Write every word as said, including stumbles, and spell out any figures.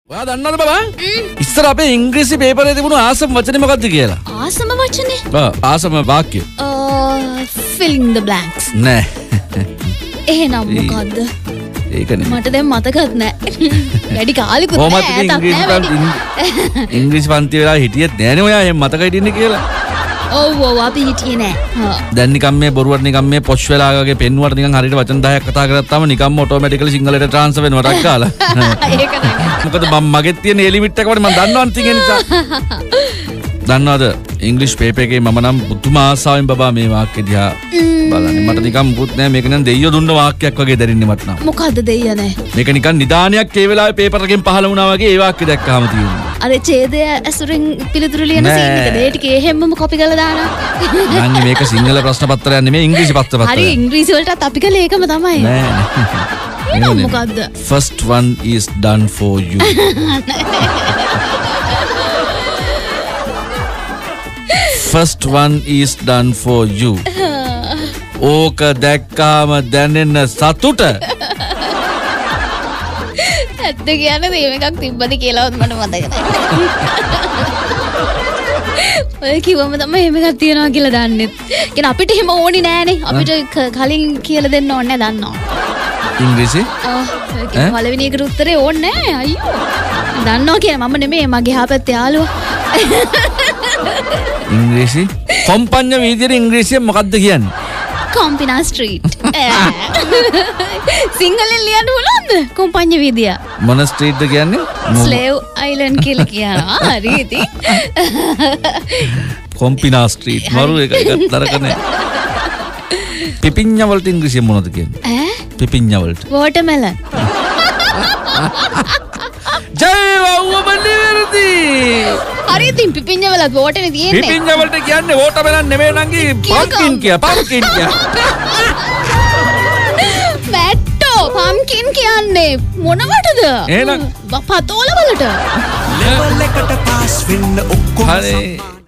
ඔයා දන්නවද බබා? ඉස්සර අපේ ඉංග්‍රීසි පේපරේ තිබුණු ආසම වචනේ මොකක්ද කියලා? ආසම වචනේ? ඔව් ආසම වාක්‍ය. filling the blanks. නෑ. එහෙනම් මොකද්ද? ඒකනේ. මට දැන් මතකත් නෑ. වැඩි කාලෙකුත් නෑ. ඉංග්‍රීසි පන්ති වෙලා හිටියෙත් නෑනේ ඔයා එහෙම මතක හිටින්නේ කියලා. ඔව් ඔව් අපි හිටියේ නෑ. දැන් නිකන් මේ බොරුවට නිකන් මේ පොෂ් වෙලා වගේ පෙන්නුවට නිකන් හරියට වචන දහයක් කතා කරත්තාම නිකන්ම ඔටෝමැටිකලි සිංහලට ට්‍රාන්ස්ෆර් වෙනවා ටක් කාලා. ඒක නෑ. මොකද මම මගෙත් තියෙන ඒ ලිමිට් එක වල මම දන්නවනේ තින් ඒ නිසා. දන්නවද ඉංග්‍රීසි පේපර් එකේ මම නම් පුදුම ආසාවෙන් බබා මේ වාක්‍ය දිහා බලන්නේ. මට නිකන් මුකුත් නෑ මේක නම් දෙයියෝ දුන්න වාක්‍යයක් වගේ දැනෙන්නේ මට නම්. මොකද්ද දෙයියා නෑ? මේක නිකන් නිදානියක් ඒ වෙලාවේ පේපර් එකෙන් පහළ වුණා වගේ ඒ වාක්‍ය දැක්කහම තියෙනවා. අර ඡේදය ඇසුරෙන් පිළිතුරු ලියන සීන් එකද? ඒ ටික එහෙම්මම කොපි කරලා දානවා. නංගි මේක සිංහල ප්‍රශ්න පත්‍රයක් නෙමෙයි ඉංග්‍රීසි පත්‍ර පත්‍රයක්. හරි ඉංග්‍රීසි වලටත් අපි කළේ ඒකම තමයි. නෑ. එහෙනම් මොකද්ද? First one is done for you. First one is done for you. ඕක දැක්කාම දැනෙන සතුට. ඇත්ත කියන්නේ මේ එකක් තිබ්බද කියලාවත් මට මතක නැහැ. ඔය කිව්වම තමයි එහෙම එකක් තියනවා කියලා දන්නේ. කියන්නේ අපිට එහෙම ඕනි නෑනේ. අපිට කලින් කියලා දෙන්න ඕනේ නැහැ දන්නවා. ඉංග්‍රීසි? ආ පළවෙනි එකට උත්තරේ ඕනේ නෑ අයියෝ. දන්නවා කියන මම නෙමෙයි මගේ එහා පැත්තේ යාළුවා. ඉංග්‍රීසි? කොම්පඤ්ඤ වීදියේ ඉංග්‍රීසියෙන් මොකක්ද කියන්නේ? කොම්පිනා ස්ට්‍රීට්. සිංහලෙන් ලියන්න පුළුවන්ද? කොම්පඤ්ඤ වීදිය. මොන ස්ට්‍රීට්ද කියන්නේ? ස්ලේව් අයිලන්ඩ් කියලා කියනවා. හරි ඉතින්. කොම්පිනා ස්ට්‍රීට්. මරු එක එකක් තරකනේ. පිපිඤ්ඤා වලට ඉංග්‍රීසියෙන් මොනවද කියන්නේ? ඈ? පිපිඤ්ඤා වලට. වෝටර්මෙලන්. ජය වව්වමනේ වැරදි. හරි ඉතින් පිපිඤ්ඤා වලත් වෝටනේ තියෙන්නේ. පිපිඤ්ඤා වලට කියන්නේ වෝටර්මෙලන් නෙමෙයි නංගි පම්කින් කිය පම්කින් කිය. මැට්ටෝ පම්කින් කියන්නේ මොනවටද? එහෙනම් පතෝල වලට. ලෙවල් එකට පාස් වෙන්න ඔක්කොම